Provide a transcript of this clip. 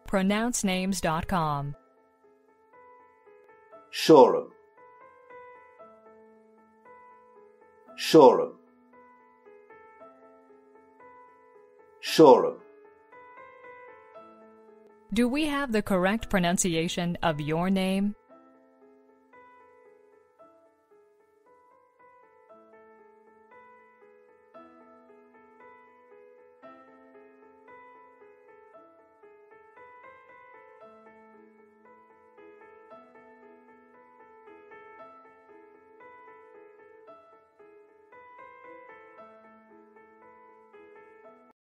pronouncenames.com. Shoreham, Shoreham, Shoreham. Do we have the correct pronunciation of your name?